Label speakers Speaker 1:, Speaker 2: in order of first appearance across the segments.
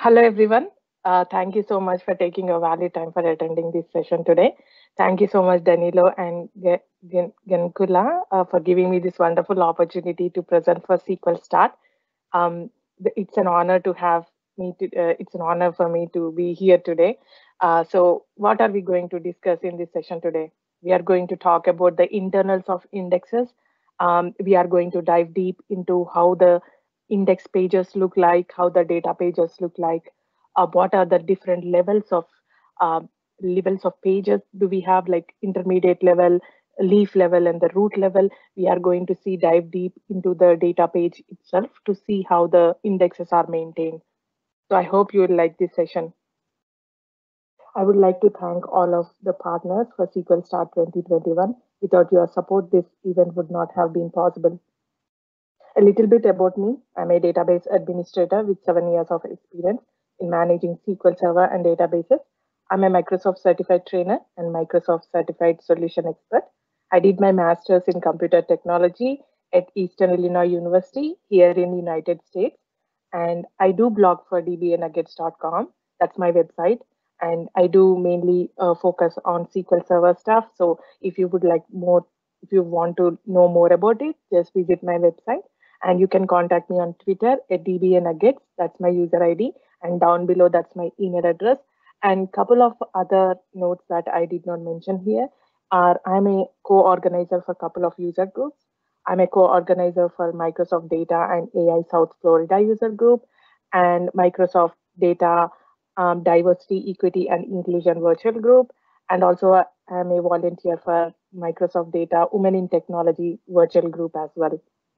Speaker 1: Hello, everyone. Thank you so much for taking your valued time for attending this session today. Thank you so much, Danilo and Genkula, for giving me this wonderful opportunity to present for SQL Start. It's an honor to have it's an honor for me to be here today. So, what are we going to discuss in this session today? We are going to talk about the internals of indexes. We are going to dive deep into how the index pages look like, how the data pages look like, what are the different uh, levels of pages do we have, like intermediate level, leaf level, and the root level. We are going to see dive deep into the data page itself to see how the indexes are maintained. So I hope you will like this session. I would like to thank all of the partners for SQL Start 2021. Without your support, this event would not have been possible. A little bit about me. I'm a database administrator with 7 years of experience in managing SQL Server and databases. I'm a Microsoft certified trainer and Microsoft certified solution expert. I did my master's in computer technology at Eastern Illinois University here in the United States. And I do blog for dbanuggets.com. That's my website. And I do mainly focus on SQL Server stuff. So if you would like more, if you want to know more about it, just visit my website, and you can contact me on Twitter at dbanuggets. That's my user ID. And down below, that's my email address. And couple of other notes that I did not mention here are I'm a co-organizer for a couple of user groups. I'm a co-organizer for Microsoft Data and AI South Florida user group and Microsoft Data Diversity, Equity, and Inclusion virtual group. And also, I'm a volunteer for Microsoft Data Women in Technology virtual group as well.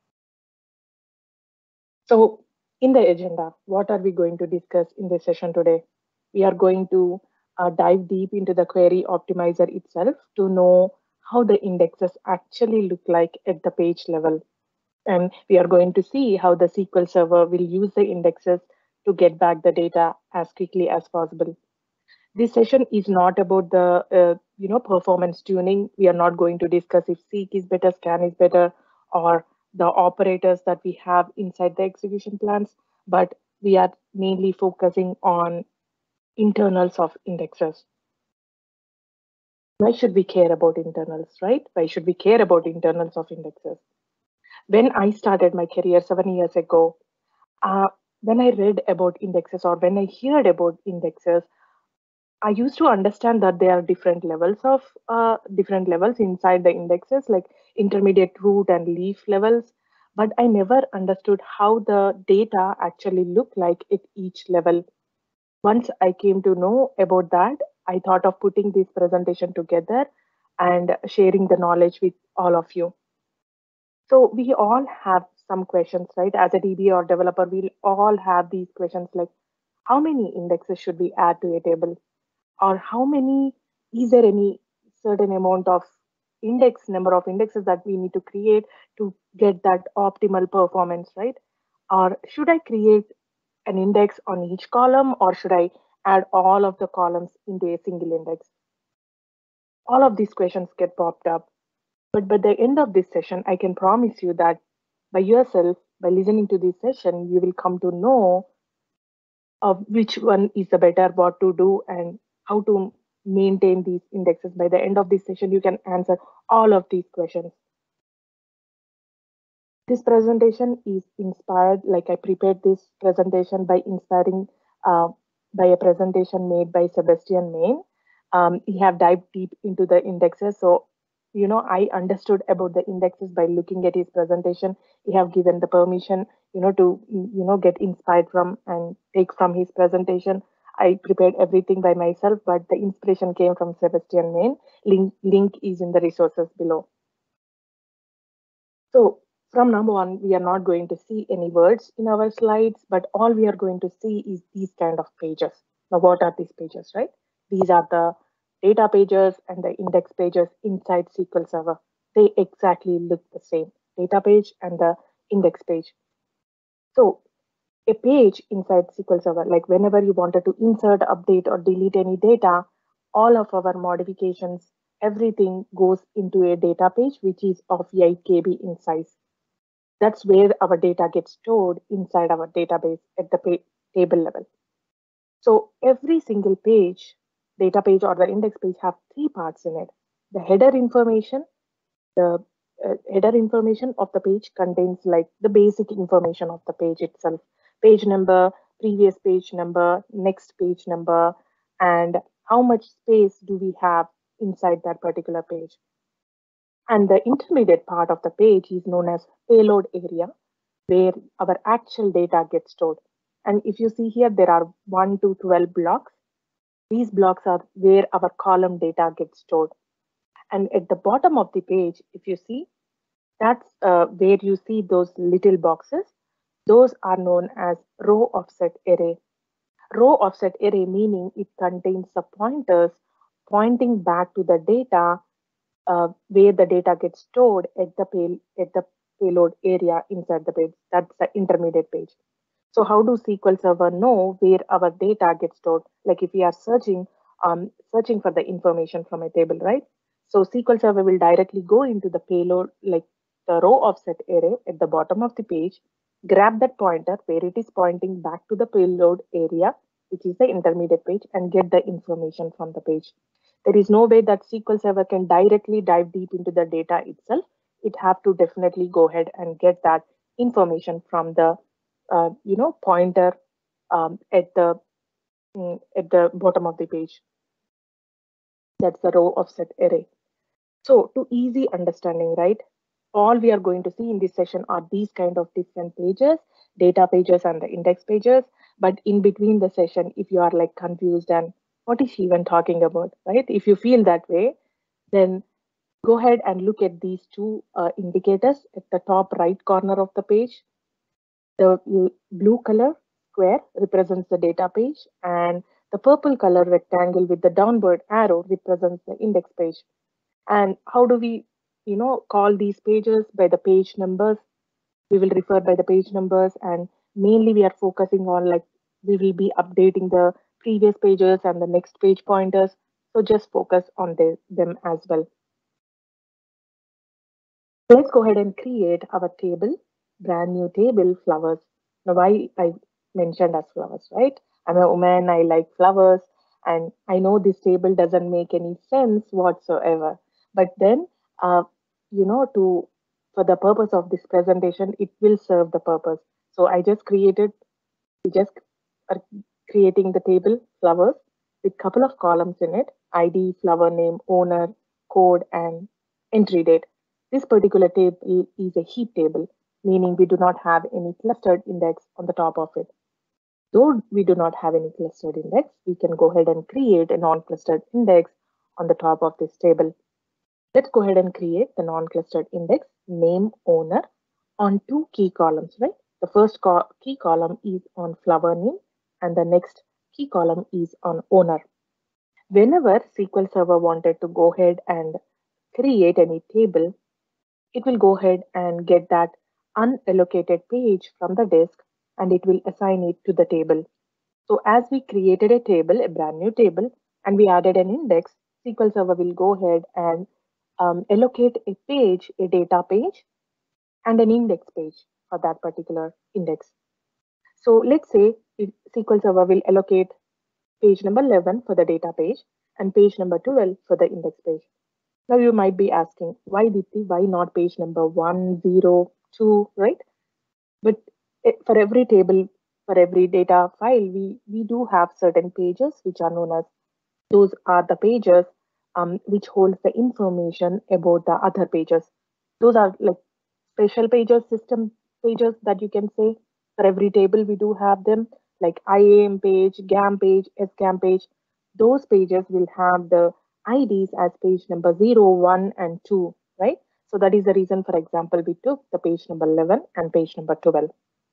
Speaker 1: So, in the agenda, what are we going to discuss in this session today? We are going to dive deep into the query optimizer itself to know how the indexes actually look like at the page level. And we are going to see how the SQL Server will use the indexes to get back the data as quickly as possible. This session is not about the performance tuning. We are not going to discuss if seek is better, scan is better, or the operators that we have inside the execution plans, but we are mainly focusing on internals of indexes. Why should we care about internals, right? Why should we care about internals of indexes? When I started my career 7 years ago, uh, when I read about indexes or when I heard about indexes, I used to understand that there are different levels inside the indexes, like intermediate root and leaf levels. But I never understood how the data actually look like at each level. Once I came to know about that, I thought of putting this presentation together and sharing the knowledge with all of you. So we all have some questions, right? As a DB or developer, we'll all have these questions like, how many indexes should we add to a table? Or how many, is there any certain amount of number of indexes that we need to create to get that optimal performance, right? Or should I create an index on each column, or should I add all of the columns into a single index? All of these questions get popped up. But by the end of this session, I can promise you that by yourself, by listening to this session, you will come to know which one is the better, what to do, and how to maintain these indexes. By the end of this session, you can answer all of these questions. This presentation is inspired, like I prepared this presentation by inspiring uh, by a presentation made by Sebastian Main. He have dived deep into the indexes. So, I understood about the indexes by looking at his presentation. He have given the permission, to, get inspired from and take from his presentation. I prepared everything by myself, but the inspiration came from Sebastian Main. Link is in the resources below. So from now on, we are not going to see any words in our slides, but all we are going to see is these kind of pages. Now, what are these pages, right? These are the data pages and the index pages inside SQL Server. They exactly look the same, data page and the index page. So a page inside SQL Server, like whenever you wanted to insert, update, or delete any data, all of our modifications, everything goes into a data page, which is of 8 KB in size. That's where our data gets stored inside our database at the table level. So every single page, data page or the index page have three parts in it. The the header information of the page contains like the basic information of the page itself, page number, previous page number, next page number, and how much space do we have inside that particular page. And the intermediate part of the page is known as payload area, where our actual data gets stored. And if you see here, there are 1 to 12 blocks. These blocks are where our column data gets stored. And at the bottom of the page, if you see, that's where you see those little boxes. Those are known as row offset array. Row offset array meaning it contains the pointers pointing back to the data where the data gets stored at the payload area inside the page. That's the intermediate page. So how do SQL Server know where our data gets stored? Like if we are searching for the information from a table, right? So SQL Server will directly go into the payload, like the row offset array at the bottom of the page, grab that pointer where it is pointing back to the payload area, which is the intermediate page, and get the information from the page. There is no way that SQL Server can directly dive deep into the data itself. It have to definitely go ahead and get that information from the pointer at the bottom of the page. That's the row offset array. So to easy understanding, right? All we are going to see in this session are these kind of different pages, data pages and the index pages. But in between the session, if you are like confused and what is she even talking about, right? If you feel that way, then go ahead and look at these two indicators at the top right corner of the page. The blue color square represents the data page, and the purple color rectangle with the downward arrow represents the index page. And how do we, call these pages? By the page numbers. We will refer by the page numbers, and mainly we are focusing on like we will be updating the previous pages and the next page pointers. So just focus on them as well. Let's go ahead and create our table, brand new table, flowers. Now, why I mentioned as flowers, right? I'm a woman, I like flowers, and I know this table doesn't make any sense whatsoever. But then, uh, to for the purpose of this presentation, it will serve the purpose. So I just we just are creating the table flowers with couple of columns in it: ID, flower name, owner, code, and entry date. This particular table is a heap table, meaning we do not have any clustered index on the top of it. Though we do not have any clustered index, we can go ahead and create a non-clustered index on the top of this table. Let's go ahead and create the non-clustered index, name, owner, on two key columns, right? The first key column is on flower name, and the next key column is on owner. Whenever SQL Server wanted to go ahead and create any table, it will go ahead and get that unallocated page from the disk, and it will assign it to the table. So as we created a table, a brand new table, and we added an index, SQL Server will go ahead and allocate a page, a data page, and an index page for that particular index. So let's say SQL Server will allocate page number 11 for the data page and page number 12 for the index page. Now you might be asking, why Deepti, why not page number 1, 0, 2, right? But for every table, for every data file, we do have certain pages which are known as, those are the pages which holds the information about the other pages. Those are like special pages, system pages that you can say. For every table, we do have them like IAM page, GAM page, SGAM page. Those pages will have the IDs as page number 0, 1, and 2, right? So that is the reason, for example, we took the page number 11 and page number 12.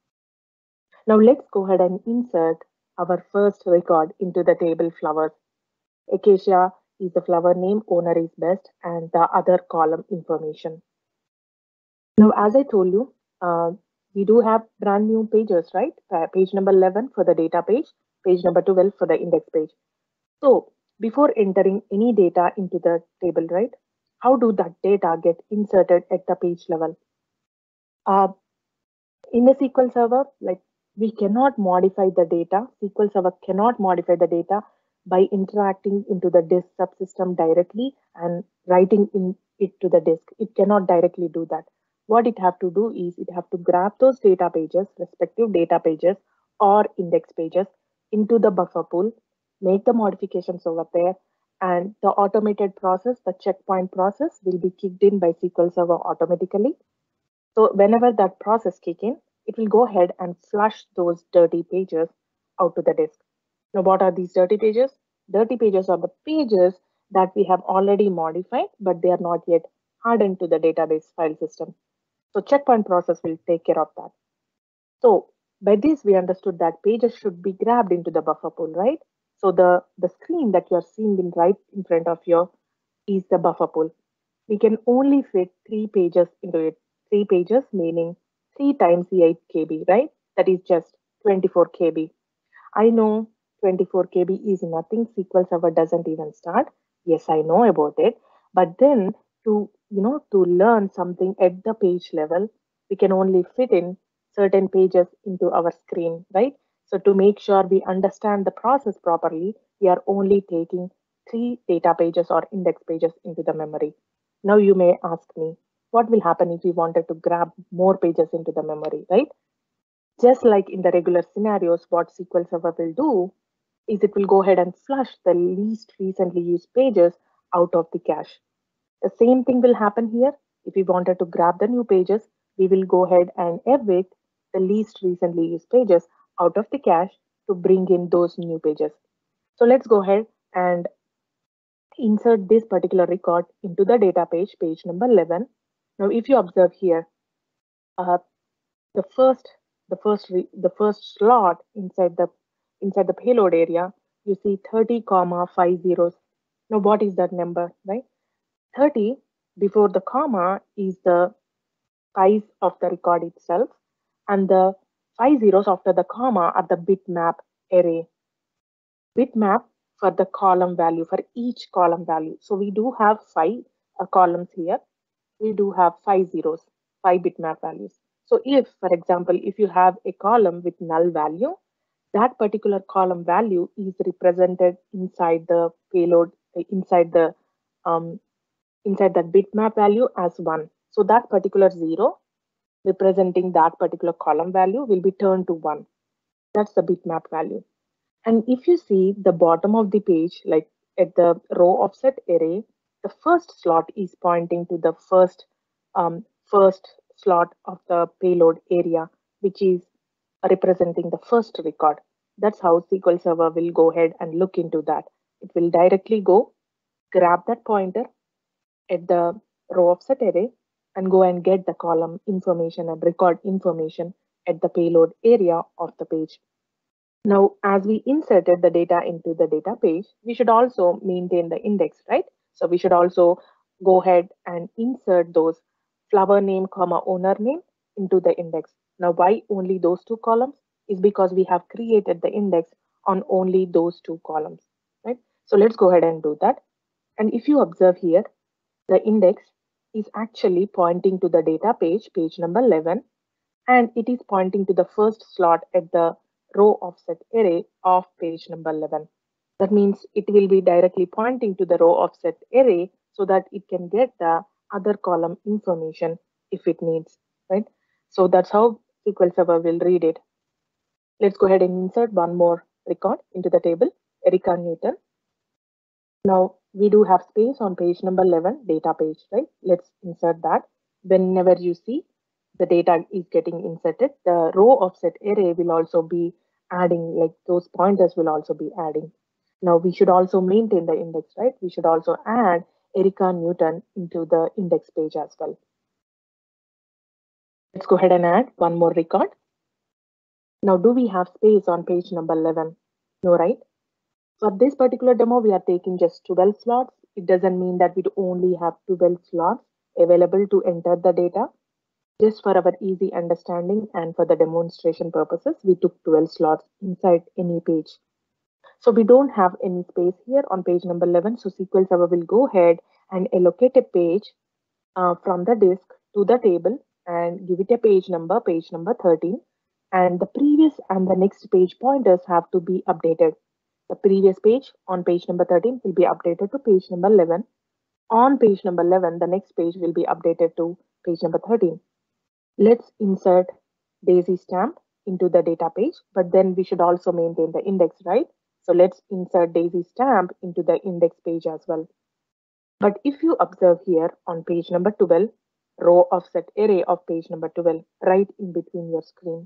Speaker 1: Now let's go ahead and insert our first record into the table flowers. Acacia is the flower name, owner is best, and the other column information. Now, as I told you, we do have brand new pages, right? Page number 11 for the data page number 12 for the index page. So before entering any data into the table, right? How do that data get inserted at the page level? In a SQL Server, like we cannot modify the data. SQL Server cannot modify the data by interacting into the disk subsystem directly and writing in it to the disk. It cannot directly do that. What it have to do is it have to grab those data pages, respective data pages or index pages into the buffer pool, make the modifications over there, and the automated process, the checkpoint process, will be kicked in by SQL Server automatically. So whenever that process kick in, it will go ahead and flush those dirty pages out to the disk. Now, what are these dirty pages? Dirty pages are the pages that we have already modified, but they are not yet hardened to the database file system. So checkpoint process will take care of that. So by this, we understood that pages should be grabbed into the buffer pool, right? So the screen that you're seeing right in front of you is the buffer pool. We can only fit 3 pages into it. 3 pages meaning 3 times the 8 KB, right? That is just 24 KB. I know 24 KB is nothing. SQL Server doesn't even start. Yes, I know about it. But then to learn something at the page level, we can only fit in certain pages into our screen, right? So to make sure we understand the process properly, we are only taking 3 data pages or index pages into the memory. Now you may ask me, what will happen if we wanted to grab more pages into the memory, right? Just like in the regular scenarios, what SQL Server will do is it will go ahead and flush the least recently used pages out of the cache. The same thing will happen here. If we wanted to grab the new pages, we will go ahead and evict the least recently used pages out of the cache to bring in those new pages. So let's go ahead and insert this particular record into the data page, page number 11. Now, if you observe here, uh, the first the first slot inside the payload area, you see 30 comma 5 zeros. Now what is that number, right? 30 before the comma is the size of the record itself, and the 5 zeros after the comma are the bitmap array. Bitmap for the column value, for each column value. So we do have 5 columns here. We do have 5 zeros, 5 bitmap values. So if, for example, if you have a column with null value, that particular column value is represented inside the payload, um, inside that bitmap value as 1. So that particular 0 representing that particular column value will be turned to 1. That's the bitmap value. And if you see the bottom of the page, like at the row offset array, the first slot is pointing to the first slot of the payload area, which is representing the first record. That's how SQL Server will go ahead and look into that. It will directly go grab that pointer at the row offset array and go and get the column information and record information at the payload area of the page. Now, as we inserted the data into the data page, we should also maintain the index, right? So we should also go ahead and insert those flower name, comma owner name into the index. Now, why only those 2 columns? Is because we have created the index on only those 2 columns, right? So let's go ahead and do that. And if you observe here, the index is actually pointing to the data page, page number 11, and it is pointing to the first slot at the row offset array of page number 11. That means it will be directly pointing to the row offset array so that it can get the other column information if it needs, right? So that's how SQL Server will read it. Let's go ahead and insert one more record into the table, Erica Newton. Now we do have space on page number 11, data page, right? Let's insert that. Whenever you see the data is getting inserted, the row offset array will also be adding, like those pointers will also be adding. Now we should also maintain the index, right? We should also add Erica Newton into the index page as well. Let's go ahead and add one more record. Now, do we have space on page number 11? No, right? For this particular demo, we are taking just 12 slots. It doesn't mean that we only have 12 slots available to enter the data. Just for our easy understanding and for the demonstration purposes, we took 12 slots inside any page. So we don't have any space here on page number 11. So SQL Server will go ahead and allocate a page from the disk to the table and give it a page number 13. and the previous and the next page pointers have to be updated. The previous page on page number 13 will be updated to page number 11. On page number 11, the next page will be updated to page number 13. Let's insert daisy stamp into the data page, but then we should also maintain the index, right? So let's insert daisy stamp into the index page as well. But if you observe here on page number 12, row offset array of page number 12, right in between your screen.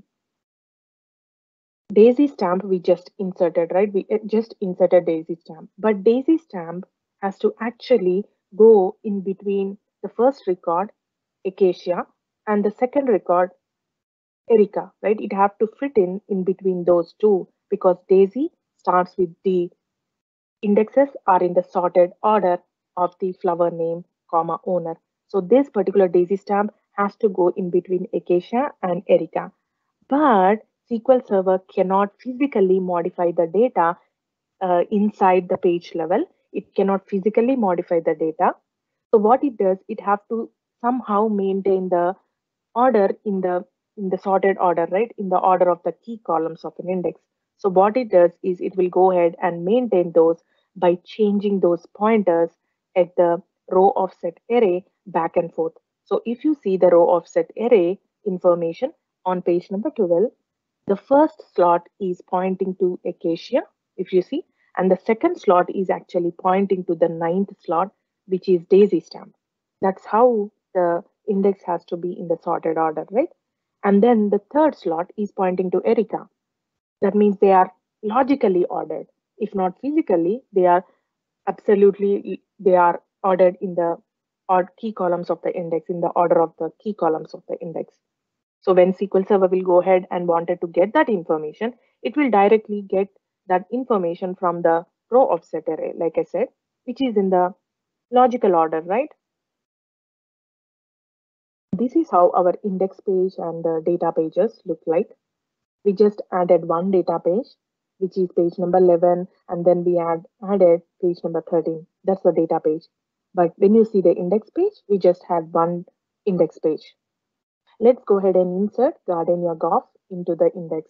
Speaker 1: Daisy stamp we just inserted, right? We just inserted daisy stamp, but daisy stamp has to actually go in between the first record, Acacia, and the second record, Erica, right? It have to fit in between those two because daisy starts with the indexes are in the sorted order of the flower name, comma owner. So this particular daisy stamp has to go in between Acacia and Erica. But SQL Server cannot physically modify the data inside the page level. It cannot physically modify the data. So what it does, it have to somehow maintain the order in the sorted order, right? In the order of the key columns of an index. So what it does is it will go ahead and maintain those by changing those pointers at the row offset array back and forth. So if you see the row offset array information on page number 12, the first slot is pointing to Acacia, if you see, and the second slot is actually pointing to the ninth slot, which is daisy stamp. That's how the index has to be in the sorted order, right? And then the third slot is pointing to Erica. That means they are logically ordered. If not physically, they are they are ordered in the key columns of the index, in the order of the key columns of the index. So when SQL Server will go ahead and wanted to get that information, it will directly get that information from the row offset array, like I said, which is in the logical order, right? This is how our index page and the data pages look like. We just added one data page, which is page number 11, and then we added page number 13. That's the data page. But when you see the index page, we just had one index page. Let's go ahead and insert Gardenia Golf into the index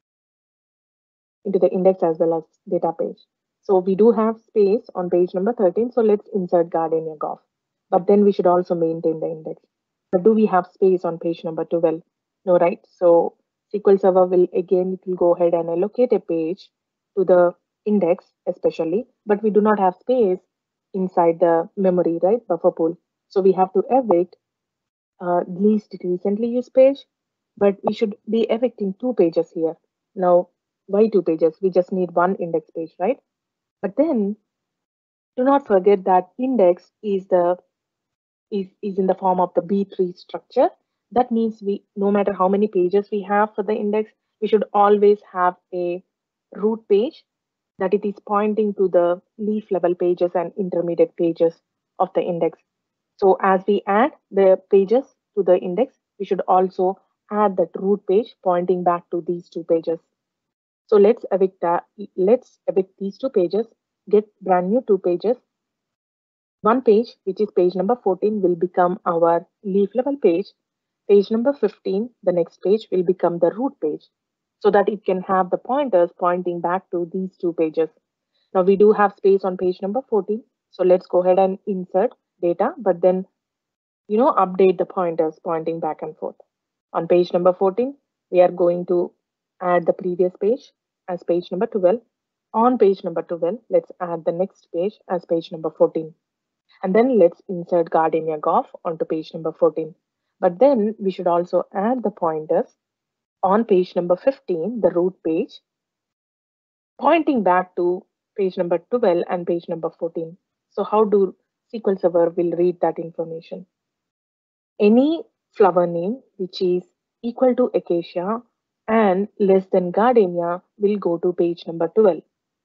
Speaker 1: as well as data page. So we do have space on page number 13. So let's insert Gardenia Golf. But then we should also maintain the index. But do we have space on page number 12? No, right? So SQL Server will go ahead and allocate a page to the index especially, but we do not have space inside the memory, right? Buffer pool. So we have to evict least recently used page, but we should be evicting two pages here. Now, why two pages? We just need one index page, right? But then do not forget that index is in the form of the B-tree structure. That means no matter how many pages we have for the index, we should always have a root page that it is pointing to the leaf level pages and intermediate pages of the index. So as we add the pages to the index, we should also add that root page pointing back to these two pages. So let's evict these two pages, get brand new two pages. One page, which is page number 14, will become our leaf level page. Page number 15, the next page, will become the root page so that it can have the pointers pointing back to these two pages. Now we do have space on page number 14. So let's go ahead and insert data, but then, update the pointers pointing back and forth. On page number 14, we are going to add the previous page as page number 12. On page number 12, let's add the next page as page number 14. And then let's insert Gardenia Golf onto page number 14. But then we should also add the pointers on page number 15, the root page, pointing back to page number 12 and page number 14. So how do SQL Server will read that information? Any flower name which is equal to Acacia and less than Gardenia will go to page number 12.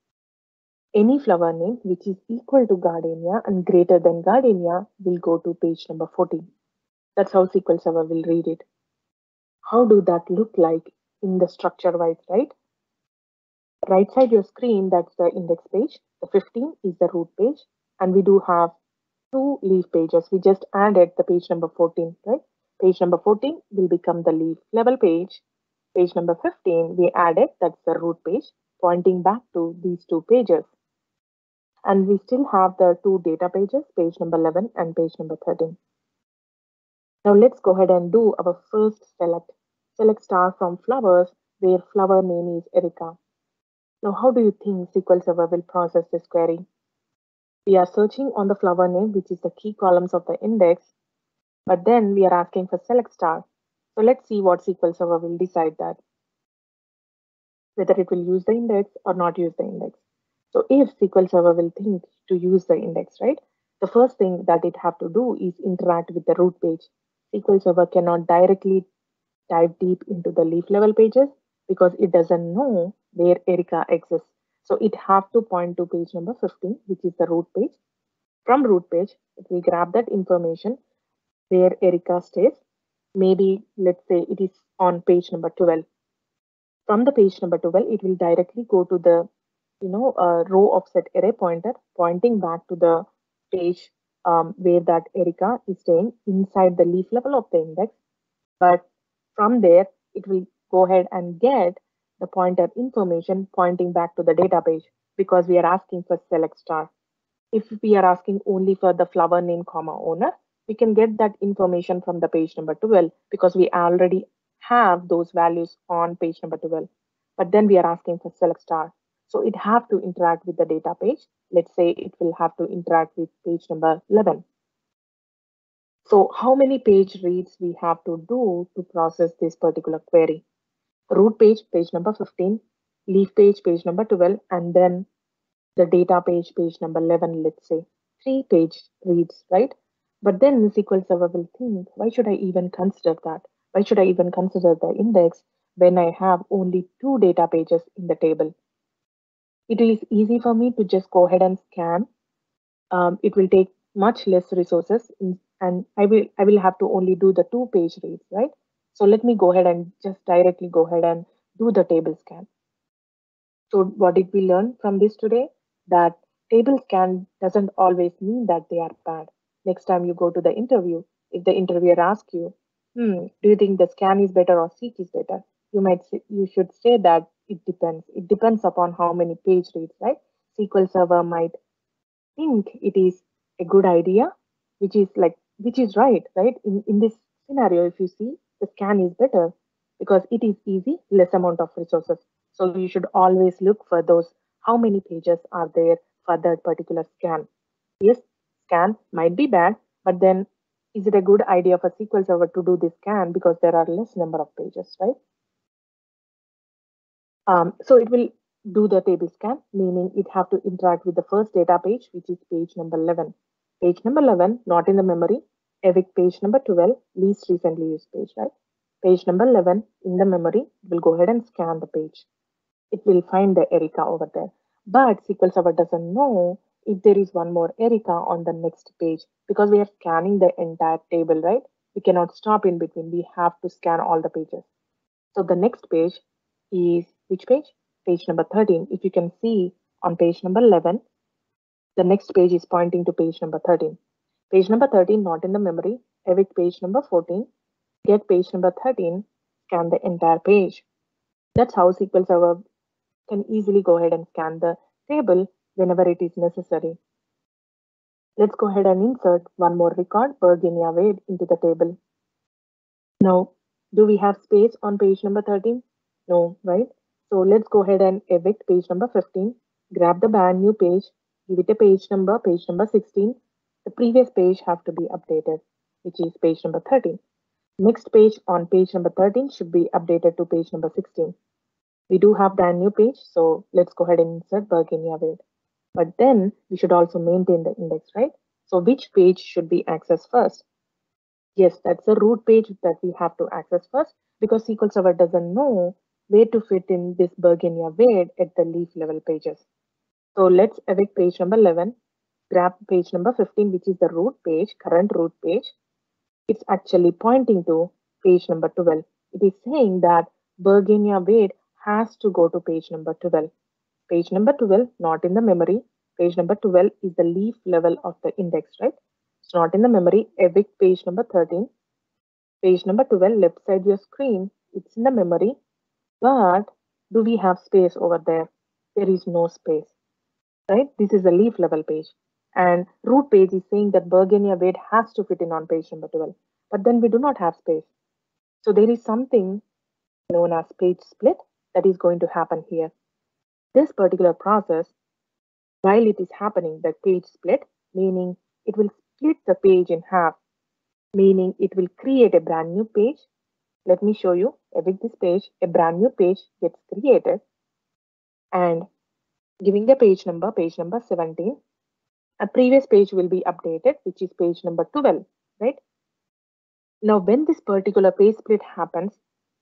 Speaker 1: Any flower name which is equal to Gardenia and greater than Gardenia will go to page number 14. That's how SQL Server will read it. How do that look like in the structure wise, right? Right side your screen, that's the index page. The 15 is the root page, and we do have two leaf pages. We just added the page number 14, right? Page number 14 will become the leaf level page, Page number 15, we added, that's the root page, pointing back to these two pages. And we still have the two data pages, page number 11 and page number 13. Now let's go ahead and do our first select. Select star from flowers, where flower name is Erica. Now how do you think SQL Server will process this query? We are searching on the flower name, which is the key columns of the index, but then we are asking for select star. So let's see what SQL Server will decide that, whether it will use the index or not use the index. So if SQL Server will think to use the index, right? The first thing that it have to do is interact with the root page. SQL Server cannot directly dive deep into the leaf level pages because it doesn't know where Erica exists. So it have to point to page number 15, which is the root page. From root page, it will grab that information where Erica stays. Maybe let's say it is on page number 12. From the page number 12, it will directly go to the row offset array pointer pointing back to the page where that Erica is staying inside the leaf level of the index. But from there, it will go ahead and get the pointer information pointing back to the data page because we are asking for select star. If we are asking only for the flower name comma owner, we can get that information from the page number 12 because we already have those values on page number 12. But then we are asking for select star. So it have to interact with the data page. Let's say it will have to interact with page number 11. So how many page reads we have to do to process this particular query? Root page, page number 15, leaf page, page number 12, and then the data page, page number 11, let's say, 3 page reads, right? But then SQL Server will think, why should I even consider that? Why should I even consider the index when I have only 2 data pages in the table? It is easy for me to just go ahead and scan. It will take much less resources and I will have to only do the 2 page reads, right? So let me go ahead and just directly go ahead and do the table scan. So what did we learn from this today? That table scan doesn't always mean that they are bad. Next time you go to the interview, if the interviewer asks you, do you think the scan is better or seek is better? You should say that it depends. It depends upon how many page reads, right? SQL Server might think it is a good idea, which is right? In this scenario, if you see, the scan is better because it is easy, less amount of resources. So you should always look for those how many pages are there for that particular scan. Yes, scan might be bad, but then is it a good idea for SQL Server to do this scan because there are less number of pages, right? So it will do the table scan, meaning it have to interact with the first data page, which is page number 11. Page number 11, not in the memory. Evict page number 12, least recently used page, right? Page number 11 in the memory, it will go ahead and scan the page. It will find the Erica over there. But SQL Server doesn't know if there is one more Erica on the next page because we are scanning the entire table, right? We cannot stop in between. We have to scan all the pages. So the next page is which page? Page number 13. If you can see on page number 11, the next page is pointing to page number 13. Page number 13 not in the memory. Evict page number 14. Get page number 13. Scan the entire page. That's how SQL Server can easily go ahead and scan the table whenever it is necessary. Let's go ahead and insert one more record, Virginia Wade, into the table. Now, do we have space on page number 13? No, right? So let's go ahead and evict page number 15, grab the brand new page, give it a page number 16. The previous page have to be updated, which is page number 13. Next page on page number 13 should be updated to page number 16. We do have brand new page, so let's go ahead and insert Virginia Wade. But then we should also maintain the index, right? So which page should be accessed first? Yes, that's the root page that we have to access first because SQL Server doesn't know where to fit in this Virginia Wade at the leaf level pages. So let's evict page number 11, grab page number 15, which is the root page, current root page. It's actually pointing to page number 12. It is saying that Virginia Wade has to go to page number 12. Page number 12, not in the memory. Page number 12 is the leaf level of the index, right? It's not in the memory. Evict page number 13. Page number 12, left side your screen. It's in the memory. But do we have space over there? There is no space, right? This is a leaf level page. And root page is saying that Bergenia weight has to fit in on page number 12. But then we do not have space. So there is something known as page split that is going to happen here. This particular process, while it is happening, the page split, meaning it will split the page in half, meaning it will create a brand new page. Let me show you. With this page, a brand new page gets created, and giving the page number 17, a previous page will be updated, which is page number 12, right? Now, when this particular page split happens,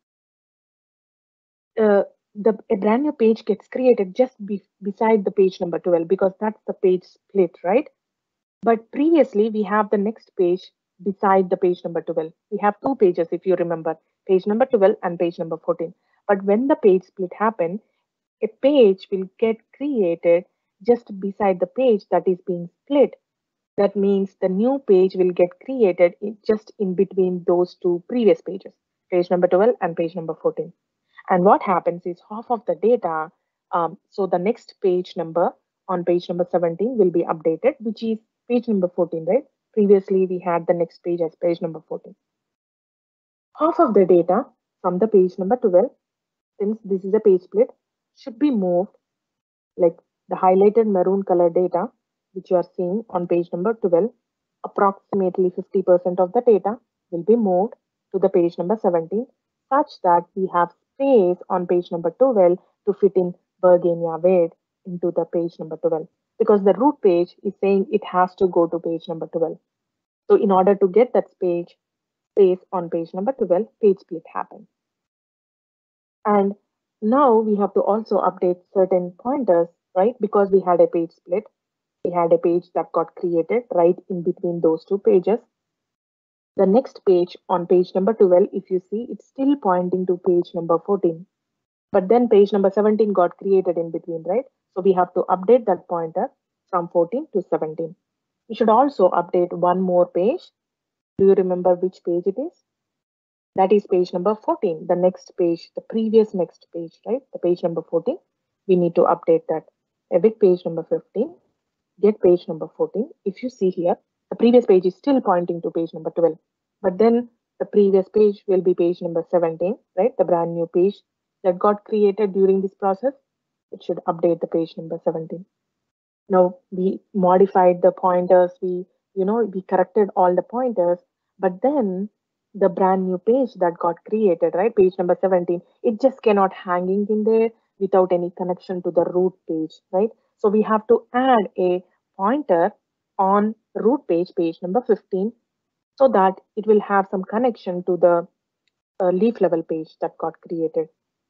Speaker 1: uh, a brand new page gets created just beside the page number 12, because that's the page split, right? But previously, we have the next page beside the page number 12. We have two pages, if you remember, page number 12 and page number 14. But when the page split happened, a page will get created just beside the page that is being split. That means the new page will get created just in between those two previous pages, page number 12 and page number 14. And what happens is half of the data, so the next page number on page number 17 will be updated, which is page number 14, right? Previously, we had the next page as page number 14. Half of the data from the page number 12, since this is a page split, should be moved, like the highlighted maroon color data, which you are seeing on page number 12, approximately 50% of the data will be moved to the page number 17, such that we have space on page number 12 to fit in Bergenia weight into the page number 12, because the root page is saying it has to go to page number 12. So in order to get that space on page number 12, page split happens. And now we have to also update certain pointers, right? Because we had a page split, we had a page that got created right in between those two pages. The next page on page number 12, if you see, it's still pointing to page number 14. But then page number 17 got created in between, right? So we have to update that pointer from 14 to 17. We should also update one more page. Do you remember which page it is? That is page number 14, the next page, the previous next page, right? The page number 14, we need to update that. With page number 15, get page number 14. If you see here, the previous page is still pointing to page number 12, but then the previous page will be page number 17, right? The brand new page that got created during this process, it should update the page number 17. Now we modified the pointers, we corrected all the pointers, but then the brand new page that got created, right, page number 17, it just cannot hanging in there without any connection to the root page, right? So we have to add a pointer on root page, page number 15, so that it will have some connection to the leaf level page that got created.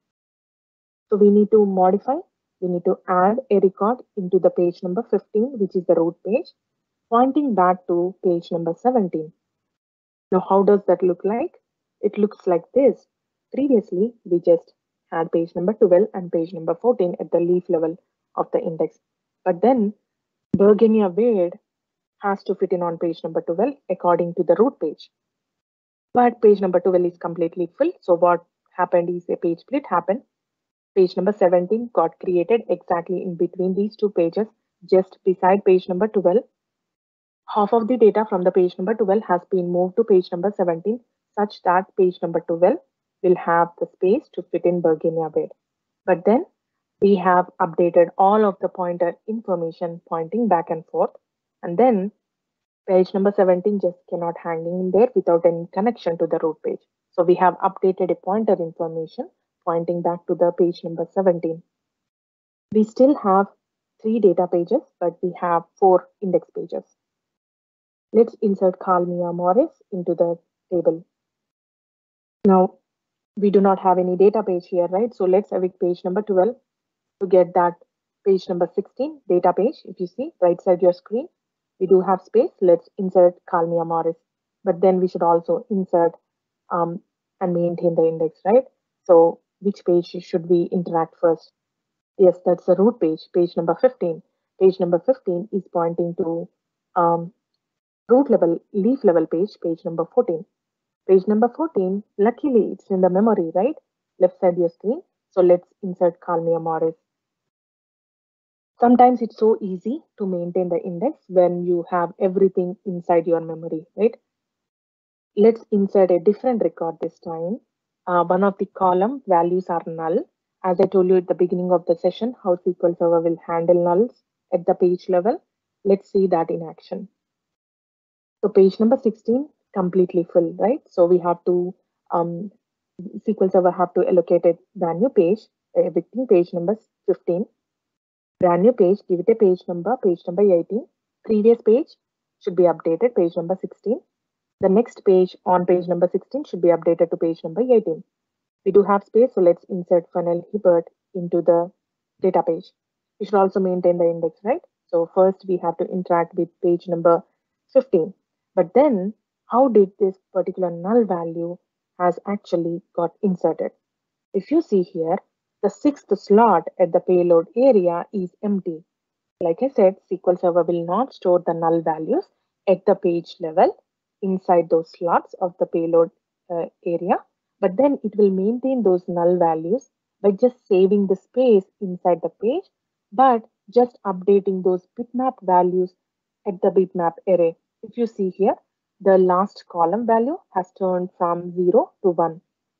Speaker 1: So we need to modify, we need to add a record into the page number 15, which is the root page, pointing back to page number 17. Now, how does that look like? It looks like this. Previously, we just had page number 12 and page number 14 at the leaf level of the index. But then Bergenia weight has to fit in on page number 12 according to the root page. But page number 12 is completely full. So what happened is a page split happened. Page number 17 got created exactly in between these two pages, just beside page number 12. Half of the data from the page number 12 has been moved to page number 17, such that page number 12 will have the space to fit in Bergenia weight. But then we have updated all of the pointer information pointing back and forth, and then page number 17 just cannot hang in there without any connection to the root page. So we have updated a pointer information pointing back to the page number 17. We still have 3 data pages, but we have 4 index pages. Let's insert Kalmia Morris into the table. Now, we do not have any data page here, right? So let's evict page number 12 to get that page number 16 data page. If you see right side your screen, we do have space. Let's insert Kalmia Morris, but then we should also insert and maintain the index, right? So which page should we interact first? Yes, that's the root page, page number 15. Page number 15 is pointing to root level, leaf level page, page number 14. Page number 14, luckily it's in the memory, right? Left side your screen. So let's insert Kalmia Morris. Sometimes it's so easy to maintain the index when you have everything inside your memory, right? Let's insert a different record this time. One of the column values are null. As I told you at the beginning of the session, how SQL Server will handle nulls at the page level. Let's see that in action. So page number 16, completely full, right? So we have to, SQL Server have to allocate a brand new page, evicting page number 15. Brand new page, give it a page number 18. Previous page should be updated, page number 16. The next page on page number 16 should be updated to page number 18. We do have space, so let's insert funnel Hibbert into the data page. We should also maintain the index, right? So first we have to interact with page number 15. But then how did this particular null value has actually got inserted? If you see here, the sixth slot at the payload area is empty. Like I said, SQL Server will not store the null values at the page level inside those slots of the payload area, but then it will maintain those null values by just saving the space inside the page, but just updating those bitmap values at the bitmap array. If you see here, the last column value has turned from 0 to 1.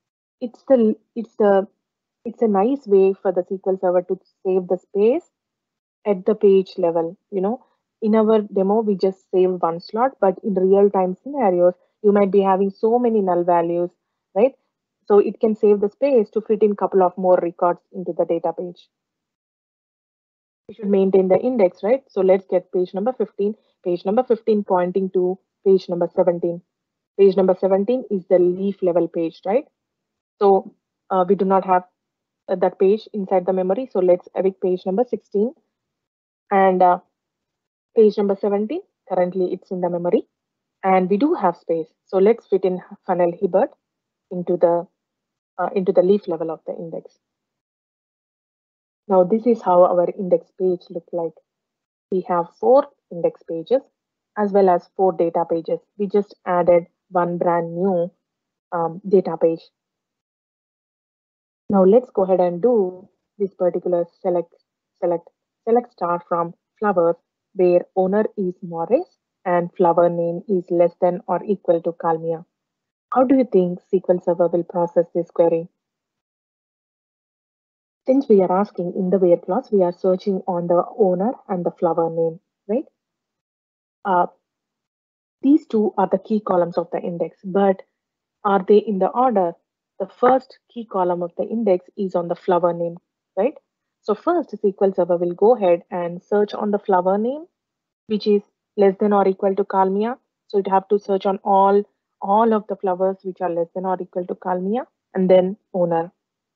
Speaker 1: It's a nice way for the SQL Server to save the space at the page level. In our demo we just save one slot, but in real time scenarios you might be having so many null values, right? So it can save the space to fit in couple of more records into the data page. We should maintain the index, right? So let's get page number 15. Page number 15 pointing to page number 17. Page number 17 is the leaf level page, right? So we do not have that page inside the memory, so let's evict page number 16. And page number 17, currently it's in the memory, and we do have space. So let's fit in funnel Hibbert into the leaf level of the index. Now this is how our index page look like. We have 4 index pages as well as 4 data pages. We just added one brand new data page. Now let's go ahead and do this particular select star from flowers, where owner is Morris and flower name is less than or equal to Kalmia. How do you think SQL Server will process this query? Since we are asking in the where clause, we are searching on the owner and the flower name, right? These two are the key columns of the index, but are they in the order? The first key column of the index is on the flower name, right? So first SQL Server will go ahead and search on the flower name, which is less than or equal to Kalmia. So it have to search on all of the flowers which are less than or equal to Kalmia, and then owner.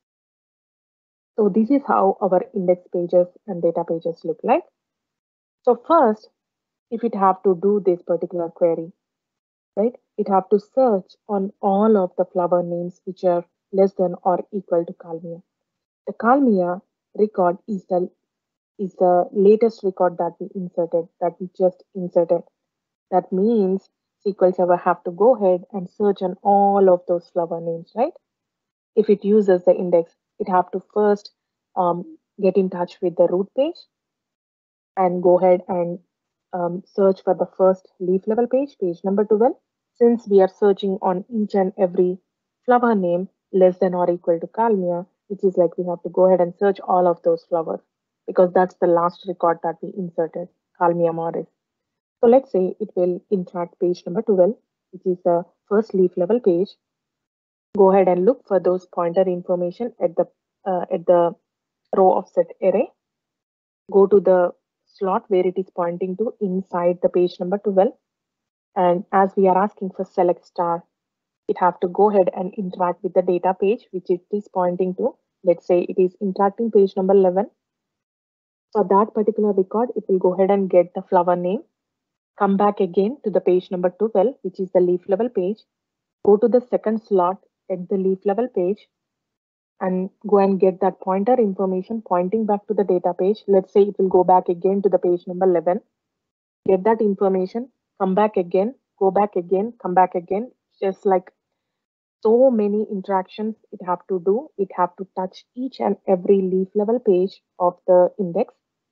Speaker 1: So this is how our index pages and data pages look like. So first, if it have to do this particular query, right, it have to search on all of the flower names which are less than or equal to Kalmia. The Kalmia record is the latest record that we just inserted. That means SQL Server have to go ahead and search on all of those flower names, right? If it uses the index, it have to first get in touch with the root page and go ahead and search for the first leaf level page, page number 12. Since we are searching on each and every flower name less than or equal to Kalmia, which is like we have to go ahead and search all of those flowers because that's the last record that we inserted, Kalmia Morris. So let's say it will interact page number 12, which is the first leaf level page. Go ahead and look for those pointer information at the row offset array. Go to the slot where it is pointing to inside the page number 12. And as we are asking for select star, it have to go ahead and interact with the data page, which it is pointing to. Let's say it is interacting page number 11. For that particular record, it will go ahead and get the flower name, come back again to the page number 12, which is the leaf level page, go to the second slot at the leaf level page, and go and get that pointer information pointing back to the data page. Let's say it will go back again to the page number 11, get that information, come back again, go back again, come back again, just like so many interactions it have to do. It have to touch each and every leaf level page of the index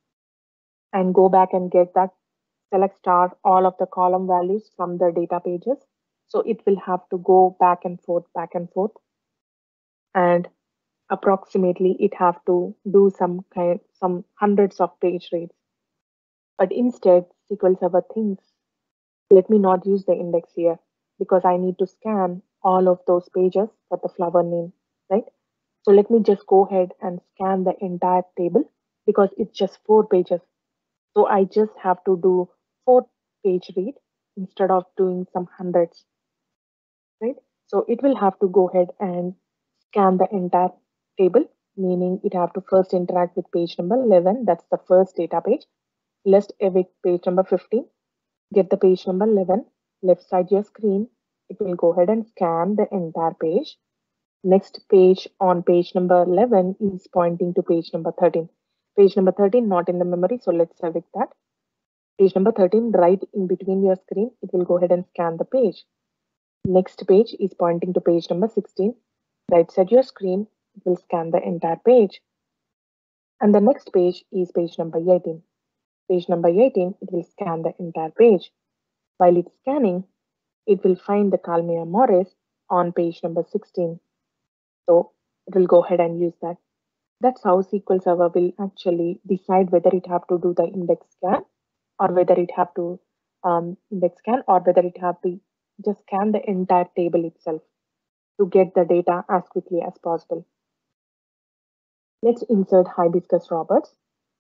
Speaker 1: and go back and get that select star all of the column values from the data pages. So it will have to go back and forth, and approximately it have to do some hundreds of page reads. But instead, SQL Server thinks, let me not use the index here because I need to scan all of those pages for the flower name, right? So let me just go ahead and scan the entire table because it's just 4 pages. So I just have to do 4 page read instead of doing some hundreds, right? So it will have to go ahead and scan the entire table, meaning it have to first interact with page number 11. That's the first data page. Let's evict page number 15. Get the page number 11, left side your screen. It will go ahead and scan the entire page. Next page on page number 11 is pointing to page number 13. Page number 13 not in the memory, so let's evict that. Page number 13 right in between your screen, it will go ahead and scan the page. Next page is pointing to page number 16. Right side your screen, it will scan the entire page. And the next page is page number 18. Page number 18, it will scan the entire page. While it's scanning, it will find the Kalmia Morris on page number 16. So it will go ahead and use that. That's how SQL Server will actually decide whether it have to do the index scan or whether it have to index scan or whether it have to just scan the entire table itself to get the data as quickly as possible. Let's insert Hibiscus Roberts.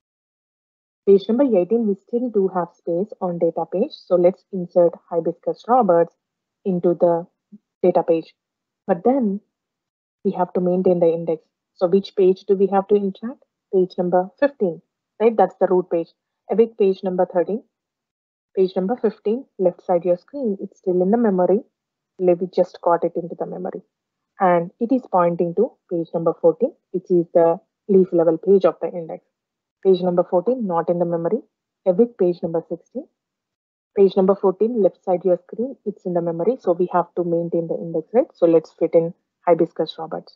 Speaker 1: Page number 18, we still do have space on data page. So let's insert Hibiscus Roberts into the data page. But then we have to maintain the index. So which page do we have to interact? Page number 15, right? That's the root page. Evict page number 13. Page number 15, left side your screen, it's still in the memory. We just got it into the memory. And it is pointing to page number 14, which is the leaf level page of the index. Page number 14, not in the memory. Evict page number 16. Page number 14, left side your screen, it's in the memory. So we have to maintain the index, right? So let's fit in Hibiscus Roberts.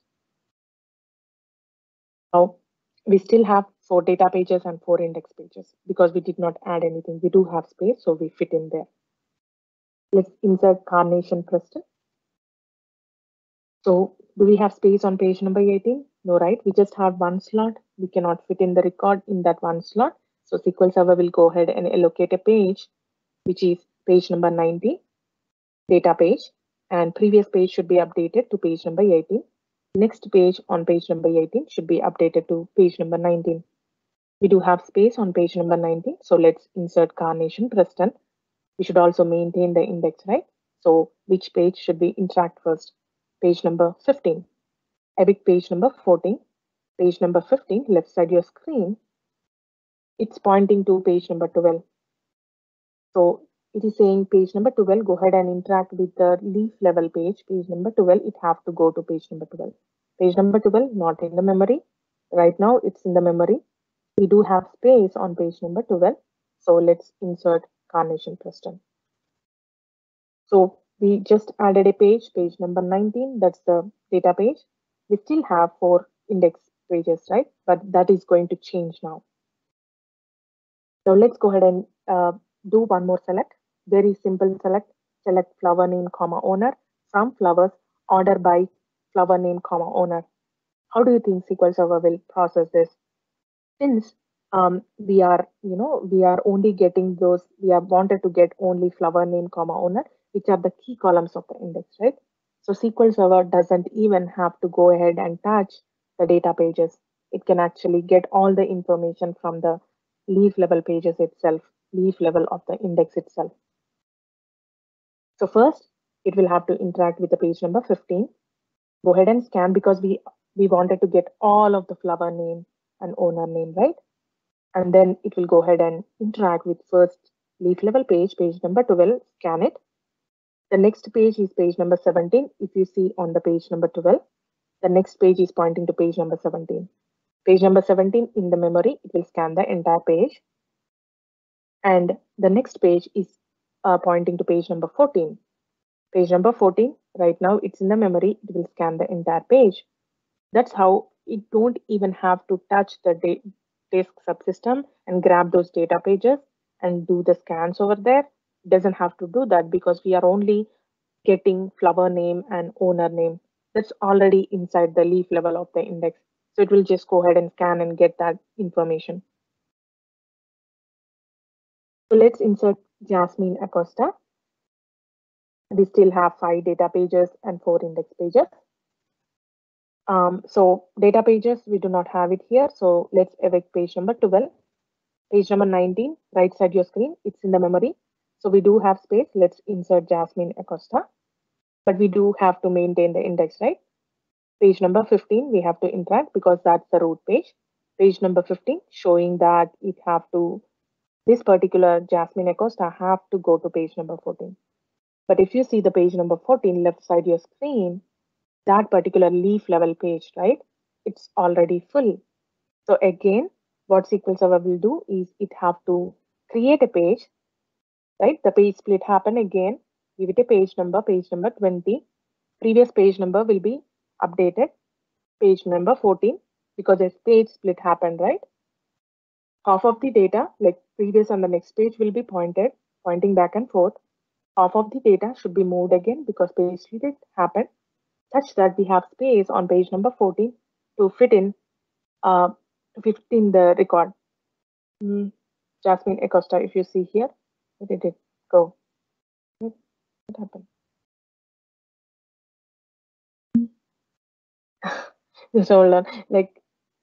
Speaker 1: Now, we still have 4 data pages and 4 index pages because we did not add anything. We do have space, so we fit in there. Let's insert Carnation Preston. So do we have space on page number 18? No, right? We just have one slot. We cannot fit in the record in that one slot. So SQL Server will go ahead and allocate a page, which is page number 90, data page, and previous page should be updated to page number 18. Next page on page number 18 should be updated to page number 19. We do have space on page number 19. So let's insert Carnation Preston. We should also maintain the index, right? So which page should we interact first? Page number 15. Evict page number 14. Page number 15, left side your screen. It's pointing to page number 12. So it is saying page number 12, go ahead and interact with the leaf level page. Page number 12, it have to go to page number 12. Page number 12, not in the memory. Right now it's in the memory. We do have space on page number 12. So let's insert Carnation Preston. So we just added a page, page number 19, that's the data page. We still have 4 index pages, right? But that is going to change now. So let's go ahead and do one more select. Very simple select. Select flower name, comma owner from flowers, order by flower name, comma owner. How do you think SQL Server will process this? Since we are only getting those, we have wanted to get only flower name, comma owner, which are the key columns of the index, right? So SQL Server doesn't even have to go ahead and touch the data pages. It can actually get all the information from the leaf level pages itself, leaf level of the index itself. So first, it will have to interact with the page number 15. Go ahead and scan because we wanted to get all of the flower name and owner name, right? And then it will go ahead and interact with first leaf level page, page number 12, scan it. The next page is page number 17. If you see on the page number 12, the next page is pointing to page number 17. Page number 17 in the memory, it will scan the entire page. And the next page is pointing to page number 14. Page number 14, right now it's in the memory, it will scan the entire page. That's how it don't even have to touch the disk subsystem and grab those data pages and do the scans over there. It doesn't have to do that because we are only getting flower name and owner name. That's already inside the leaf level of the index. So it will just go ahead and scan and get that information. So let's insert Jasmine Acosta. We still have 5 data pages and 4 index pages. So data pages, we do not have it here. So let's evict page number 12. Page number 19, right side your screen, it's in the memory. So we do have space. Let's insert Jasmine Acosta. But we do have to maintain the index, right? Page number 15, we have to interact because that's the root page. Page number 15, showing that it have to, this particular Jasmine Acosta have to go to page number 14. But if you see the page number 14, left side your screen, that particular leaf level page, right? It's already full. So again, what SQL Server will do is it have to create a page, right? The page split happen again, give it a page number 20. Previous page number will be updated, page number 14, because a page split happened, right? Half of the data, like previous and the next page will be pointing back and forth. Half of the data should be moved again because page split happened, such that we have space on page number 14 to fit in the record. Jasmine Acosta, if you see here, where did it go? What happened? Just hold on. Like,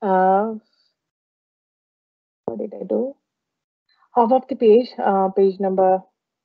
Speaker 1: what did I do? Half of the page, page number.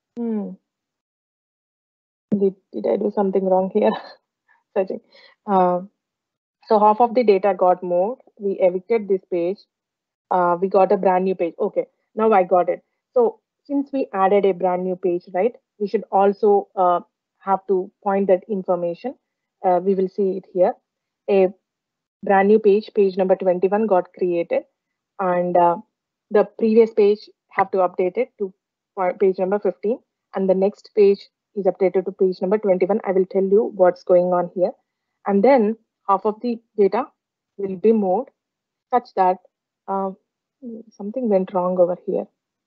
Speaker 1: Did I do something wrong here? Searching. So half of the data got moved. We evicted this page. We got a brand new page. Okay, now I got it. So since we added a brand new page, right, we should also have to point that information. We will see it here. A brand new page, page number 21 got created, and the previous page have to update it to page number 15, and the next page is updated to page number 21. I will tell you what's going on here. And then half of the data will be moved such that something went wrong over here.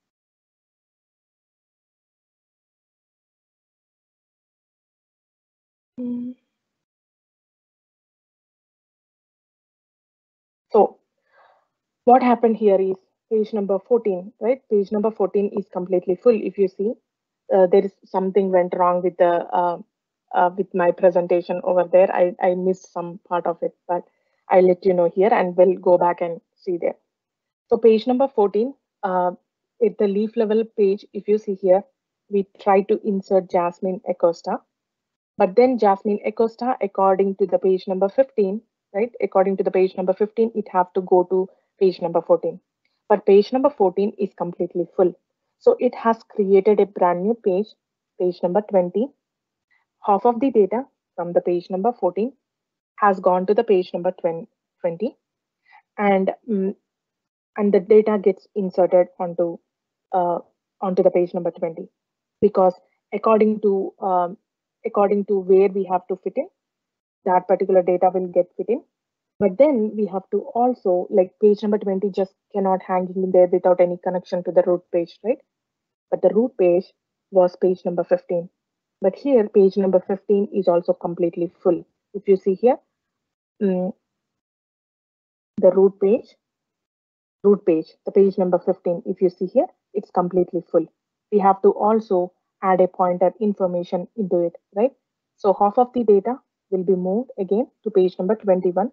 Speaker 1: So what happened here is page number 14, right? Page number 14 is completely full. If you see, there is something went wrong with the with my presentation over there. I missed some part of it, but I'll let you know here and we'll go back and see there. So page number 14, at the leaf level page, if you see here, we try to insert Jasmine Acosta. But then Jasmine Acosta, according to the page number 15, right? According to the page number 15, it have to go to page number 14. But page number 14 is completely full. So it has created a brand new page, page number 20. Half of the data from the page number 14 has gone to the page number 20. And the data gets inserted onto the page number 20, because according to where we have to fit in, that particular data will get fit in. But then we have to also, like, page number 20 just cannot hang in there without any connection to the root page, right? But the root page was page number 15. But here page number 15 is also completely full. If you see here, the root page, the page number 15, if you see here, it's completely full. We have to also add a pointer information into it, right? So half of the data will be moved again to page number 21.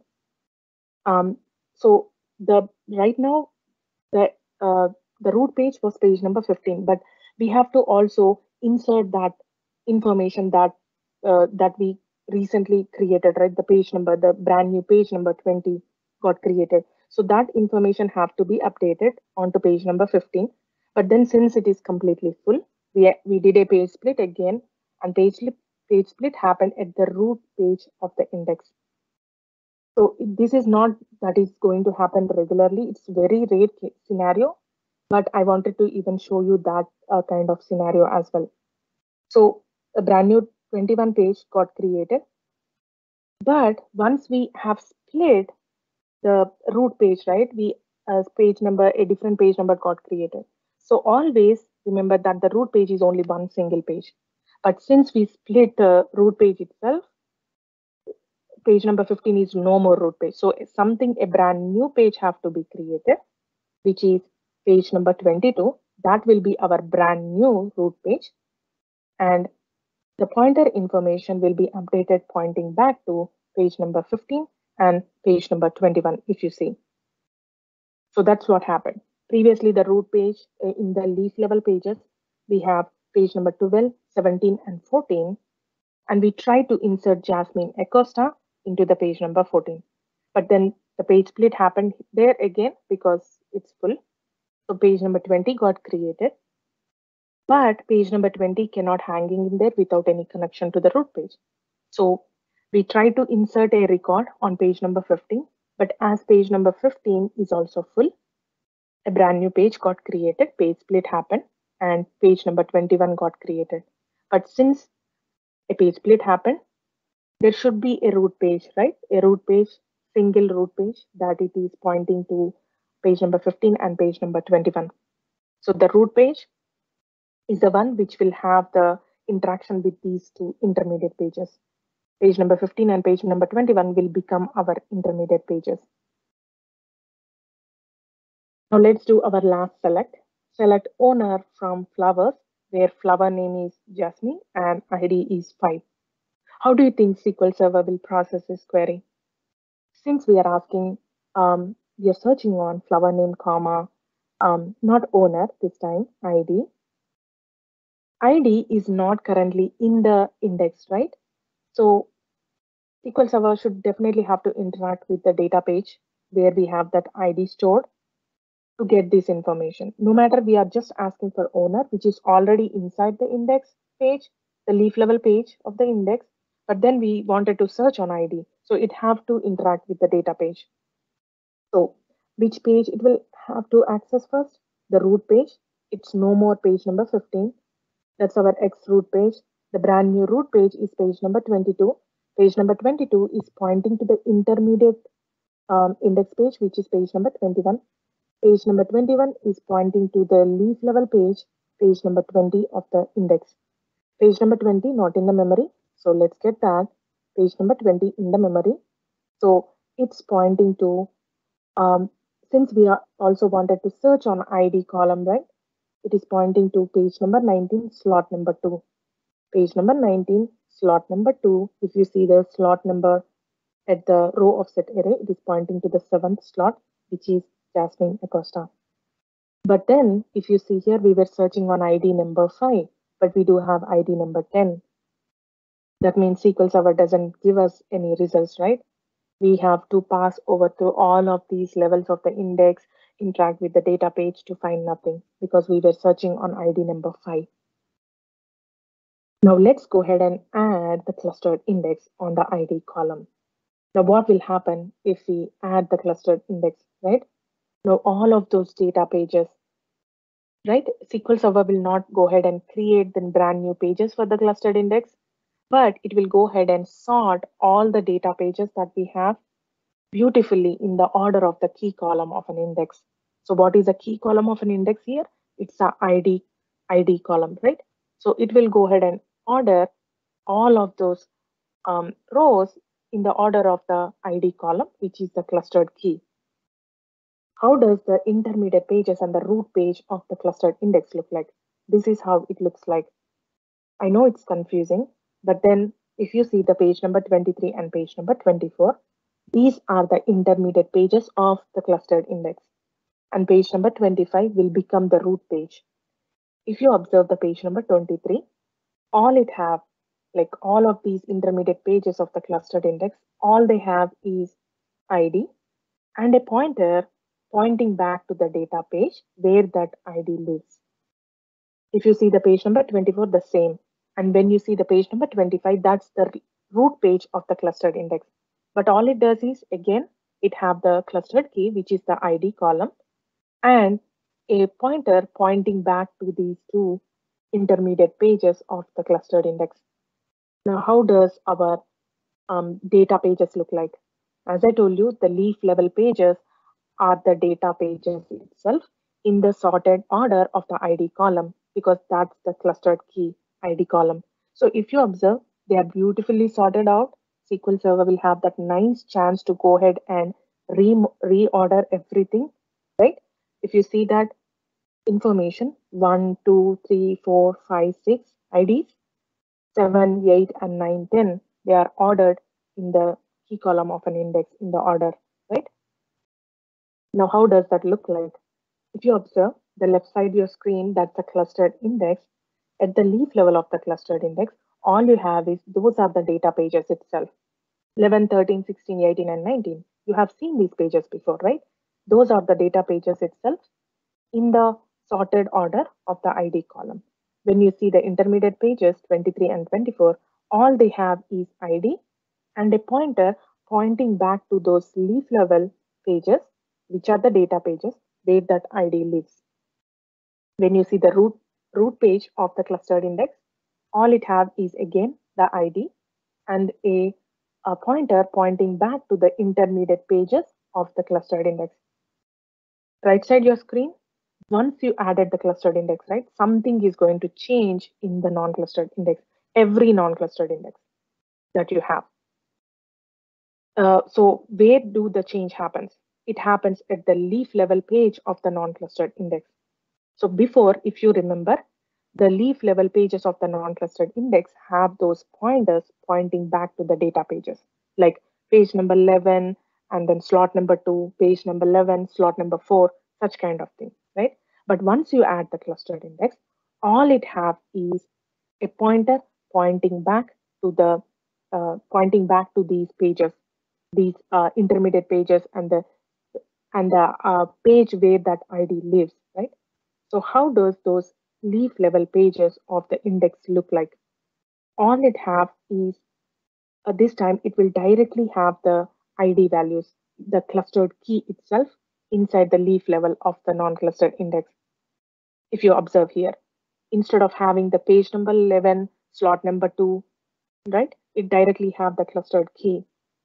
Speaker 1: So right now the root page was page number 15, but we have to also insert that information that we recently created, right? The page number, the brand new page number 20 got created. So that information have to be updated onto page number 15. But then since it is completely full, we did a page split again, and page split happened at the root page of the index. So this is not that is going to happen regularly. It's very rare scenario, but I wanted to even show you that kind of scenario as well. So a brand new 21 page got created. But once we have split the root page, right, we page number, a different page number got created. So always remember that the root page is only one single page. But since we split the root page itself, page number 15 is no more root page. So a brand new page have to be created, which is page number 22. That will be our brand new root page. And the pointer information will be updated pointing back to page number 15 and page number 21, if you see. So that's what happened. Previously, the root page in the leaf level pages, we have page number 12, 17, and 14. And we try to insert Jasmine Acosta into the page number 14. But then the page split happened there again because it's full. So page number 20 got created. But page number 20 cannot hanging in there without any connection to the root page. So we try to insert a record on page number 15. But as page number 15 is also full, a brand new page got created, page split happened, and page number 21 got created. But since a page split happened, there should be a root page, right? A root page, single root page that it is pointing to page number 15 and page number 21. So the root page is the one which will have the interaction with these two intermediate pages. Page number 15 and page number 21 will become our intermediate pages. Now let's do our last select. Select owner from flowers, where flower name is Jasmine and ID is 5. How do you think SQL Server will process this query? Since we are asking, we are searching on flower name, comma, not owner this time, ID. ID is not currently in the index, right? So SQL Server should definitely have to interact with the data page where we have that ID stored to get this information. No matter we are just asking for owner, which is already inside the index page, the leaf level page of the index, but then we wanted to search on ID. So it have to interact with the data page. So which page it will have to access first? The root page. It's no more page number 15. That's our X root page. The brand new root page is page number 22. Page number 22 is pointing to the intermediate index page, which is page number 21. Page number 21 is pointing to the leaf level page number 20 of the index. Page number 20 not in the memory. So let's get that. Page number 20 in the memory. So it's pointing to, since we are also wanted to search on ID column, right? It is pointing to page number 19, slot number 2. Page number 19, slot number 2. If you see the slot number at the row offset array, it is pointing to the 7th slot, which is Jasmine Acosta. But then if you see here, we were searching on ID number 5, but we do have ID number 10. That means SQL Server doesn't give us any results, right? We have to pass over through all of these levels of the index, interact with the data page to find nothing because we were searching on ID number 5. Now let's go ahead and add the clustered index on the ID column. Now what will happen if we add the clustered index, right? Now all of those data pages, right? SQL Server will not go ahead and create the brand new pages for the clustered index, but it will go ahead and sort all the data pages that we have beautifully in the order of the key column of an index. So what is the key column of an index here? It's the ID column, right? So it will go ahead and order all of those rows in the order of the ID column, which is the clustered key. How does the intermediate pages and the root page of the clustered index look like? This is how it looks like. I know it's confusing, but then if you see the page number 23 and page number 24, these are the intermediate pages of the clustered index. And page number 25 will become the root page. If you observe the page number 23, all it have, like all of these intermediate pages of the clustered index, all they have is ID and a pointer pointing back to the data page where that ID lives. If you see the page number 24, the same. And when you see the page number 25, that's the root page of the clustered index. But all it does is, again, it have the clustered key, which is the ID column, and a pointer pointing back to these two intermediate pages of the clustered index. Now, how does our data pages look like? As I told you, the leaf level pages are the data pages itself in the sorted order of the ID column because that's the clustered key ID column. So if you observe, they are beautifully sorted out. SQL Server will have that nice chance to go ahead and reorder everything, right? If you see that information 1, 2, 3, 4, 5, 6 IDs, 7, 8, and 9, 10, they are ordered in the key column of an index in the order, right? Now, how does that look like? If you observe the left side of your screen, that's a clustered index. At the leaf level of the clustered index, all you have is those are the data pages itself. 11, 13, 16, 18, and 19. You have seen these pages before, right? Those are the data pages itself in the sorted order of the ID column. When you see the intermediate pages, 23 and 24, all they have is ID and a pointer pointing back to those leaf level pages, which are the data pages where that ID lives. When you see the root page of the clustered index, all it have is again the ID and a pointer pointing back to the intermediate pages of the clustered index. Right side your screen, once you added the clustered index, right, something is going to change in the non-clustered index, every non-clustered index that you have. So where do the change happens? It happens at the leaf level page of the non-clustered index. So before, if you remember, the leaf level pages of the non-clustered index have those pointers pointing back to the data pages, like page number 11, and then slot number 2, page number 11, slot number 4, such kind of thing, right? But once you add the clustered index, all it have is a pointer pointing back to the pointing back to these pages, these intermediate pages, and the page where that ID lives, right? So how does those leaf level pages of the index look like? All it have is this time it will directly have the ID values, the clustered key itself inside the leaf level of the non-clustered index. If you observe here, instead of having the page number 11, slot number 2, right? It directly have the clustered key.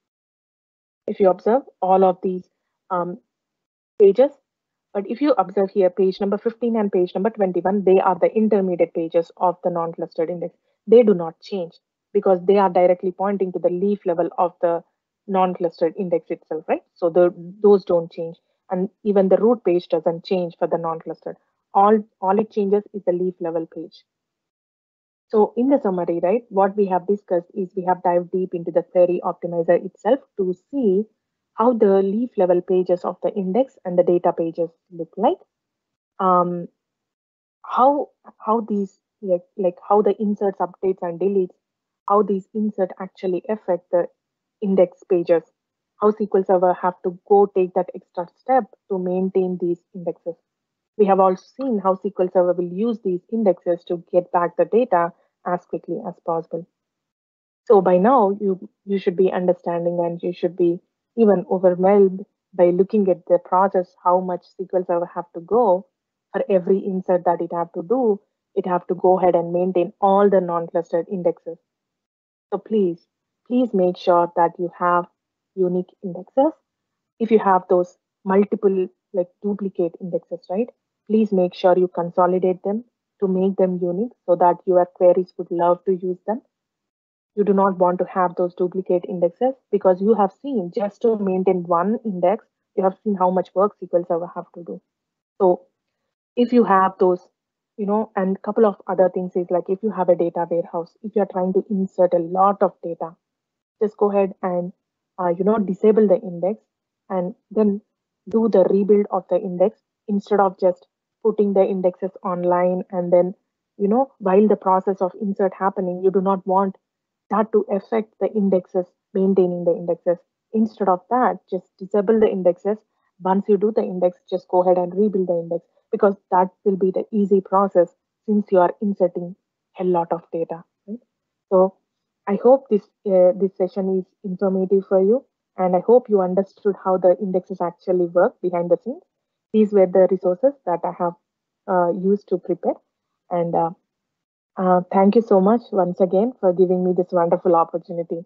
Speaker 1: If you observe all of these um, pages, but if you observe here, page number 15 and page number 21, they are the intermediate pages of the non-clustered index. They do not change because they are directly pointing to the leaf level of the non-clustered index itself, right? So those don't change. And even the root page doesn't change for the non-clustered. All it changes is the leaf level page. So in the summary, right, what we have discussed is we have dived deep into the query optimizer itself to see how the leaf level pages of the index and the data pages look like. Um, how these like how the inserts, updates, and deletes, how these insert actually affect the index pages, how SQL Server have to go take that extra step to maintain these indexes. We have also seen how SQL Server will use these indexes to get back the data as quickly as possible. So by now, you should be understanding and you should be even overwhelmed by looking at the process, how much SQL Server have to go for every insert that it have to do. It have to go ahead and maintain all the non-clustered indexes. So please make sure that you have unique indexes. If you have those multiple like duplicate indexes, right? Please make sure you consolidate them to make them unique so that your queries would love to use them. You do not want to have those duplicate indexes because you have seen just to maintain one index, you have seen how much work SQL Server have to do. So if you have those, and couple of other things is like if you have a data warehouse, if you're trying to insert a lot of data, just go ahead and disable the index and then do the rebuild of the index instead of just putting the indexes online and then while the process of insert happening, you do not want that to affect the indexes, maintaining the indexes. Instead of that, just disable the indexes. Once you do the index, just go ahead and rebuild the index because that will be the easy process since you are inserting a lot of data, right? So I hope this session is informative for you, and I hope you understood how the indexes actually work behind the scenes. These were the resources that I have used to prepare, and Thank you so much once again for giving me this wonderful opportunity.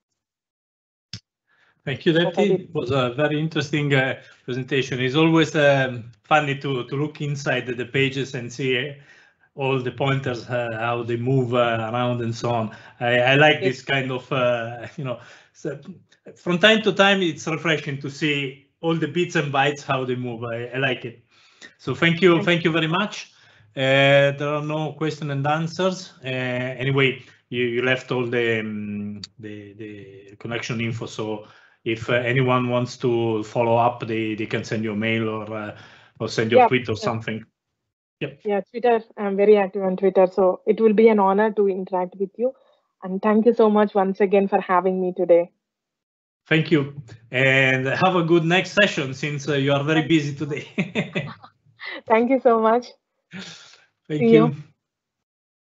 Speaker 2: Thank you, Depti. It was a very interesting presentation. It's always funny to look inside the pages and see all the pointers, how they move around and so on. I like this kind of, so from time to time, it's refreshing to see all the bits and bytes, how they move. I like it. So thank you very much. There are no questions and answers. Anyway, you left all the connection info. So if anyone wants to follow up, they can send you a mail or send you a tweet or something. Yep.
Speaker 1: Yeah, Twitter. I'm very active on Twitter, so it will be an honor to interact with you. And thank you so much once again for having me today.
Speaker 2: Thank you, and have a good next session since you are very busy today.
Speaker 1: Thank you so much.
Speaker 2: Thank you.